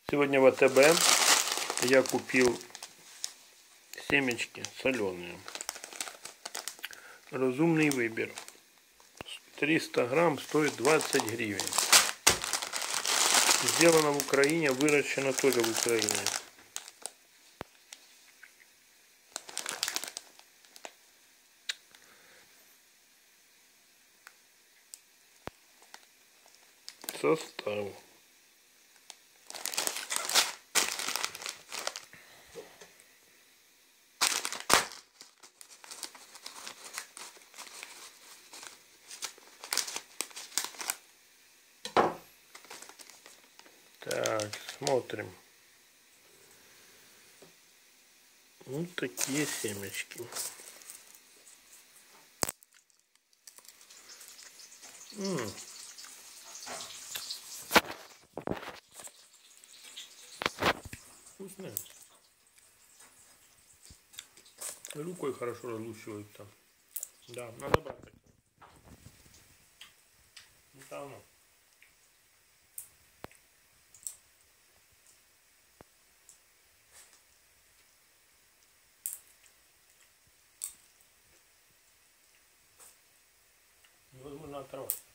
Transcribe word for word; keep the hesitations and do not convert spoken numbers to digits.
Сегодня в АТБ я купил семечки соленые. Разумный выбор. триста грамм стоит двадцать гривен. Сделано в Украине, выращено тоже в Украине. Состав. Так, смотрим. Вот такие семечки. М-м. Вкусные. Рукой хорошо разлущиваются. Да, надо брать. Недавно. Невозможно оторвать.